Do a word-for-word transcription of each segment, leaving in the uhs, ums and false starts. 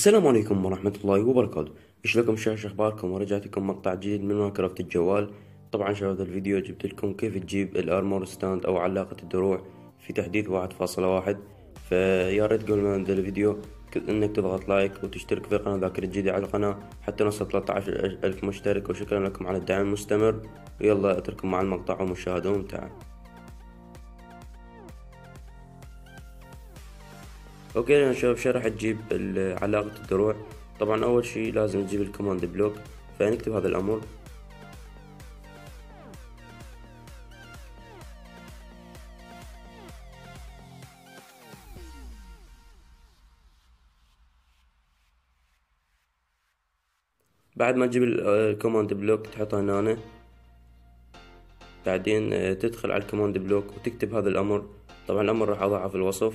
السلام عليكم ورحمة الله وبركاته. ايش لكم شباب، شو اخباركم؟ ورجعت لكم مقطع جديد من ماينكرافت الجوال. طبعا شباب هذا الفيديو جبت لكم كيف تجيب الارمور ستاند او علاقة الدروع في تحديث واحد فاصلة واحد. فيا ريت قبل ما نبدا الفيديو انك تضغط لايك وتشترك في قناة ذاكرة جديدة على القناة حتى نوصل ثلاثة عشر ألف مشترك، وشكرا لكم على الدعم المستمر. ويلا اترككم مع المقطع ومشاهدة ممتعة. اوكي يا شباب، شرح تجيب علاقة الدروع. طبعا اول شي لازم تجيب الكوماند بلوك، فنكتب هذا الامر. بعد ما تجيب الكوماند بلوك تحطه هنا، بعدين تدخل على الكوماند بلوك وتكتب هذا الامر. طبعا الامر راح اضعه في الوصف.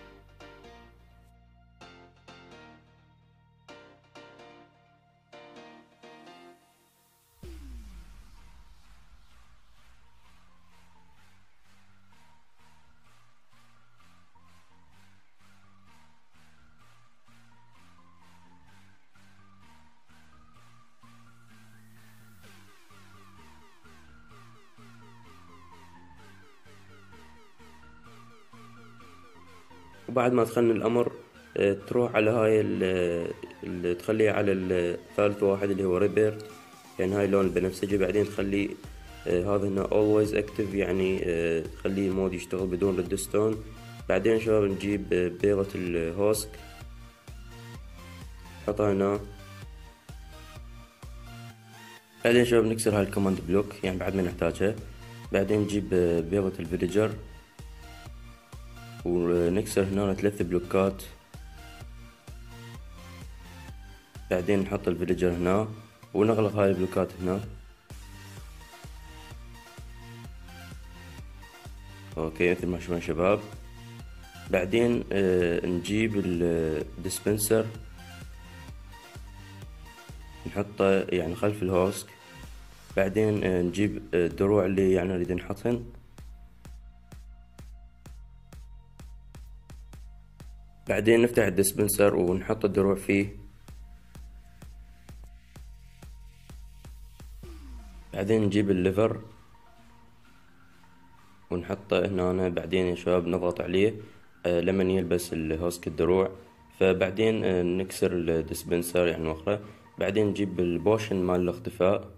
وبعد ما دخلنا الأمر تروح على هاي اللي تخليه على الثالث واحد اللي هو ريبيرت، يعني هاي اللون البنفسجي. بعدين تخلي هذا هنا always active، يعني تخليه المود يشتغل بدون ريدستون. بعدين شباب نجيب بيضة الهوسك نحطها هنا. بعدين شباب نكسر هاي الكوماند بلوك يعني بعد ما نحتاجها. بعدين نجيب بيضة الفيليجر ونكسر هنا ثلاث بلوكات. بعدين نحط الفيليجر هنا ونغلق هاي البلوكات هنا. اوكي مثل ما شفنا شباب. بعدين آه نجيب الديسبنسر نحطه يعني خلف الهوسك. بعدين آه نجيب الدروع اللي يعني نريد نحطهن. بعدين نفتح الديسبنسر ونحط الدروع فيه. بعدين نجيب الليفر ونحطه هنا. بعدين يا شباب نضغط عليه آه لمن يلبس الهوسك الدروع. فبعدين آه نكسر الديسبنسر يعني وخره. بعدين نجيب البوشن مال الاختفاء،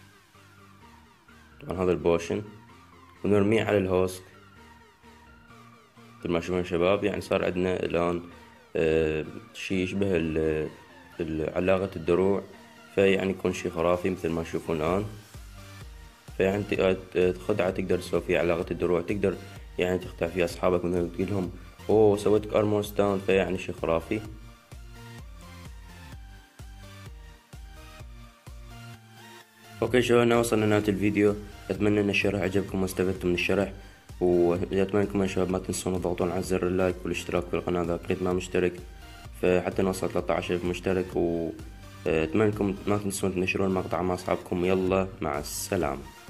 طبعا هذا البوشن، ونرميه على الهوسك مثل ما شوفنا شباب. يعني صار عندنا الآن آه شي يشبه علاقة الدروع، فيعني يكون شي خرافي مثل ما تشوفون الآن. فيعني خدعة تقدر تسوي فيها علاقة الدروع، تقدر يعني تخدع فيها أصحابك مثلا تقول لهم أوه سويتك أرمور ستاند، فيعني شي خرافي. اوكي شباب، هنا وصلنا لنهاية الفيديو. اتمنى ان الشرح عجبكم واستفدتم من الشرح، واتمنى انكم يا شباب ما تنسون تضغطون على زر اللايك والاشتراك في القناة اذا كنت ما مشترك، فحتى نوصل ثلاثة عشر ألف مشترك. واتمنى انكم ما تنسون تنشرون المقطع مع اصحابكم. يلا مع السلامة.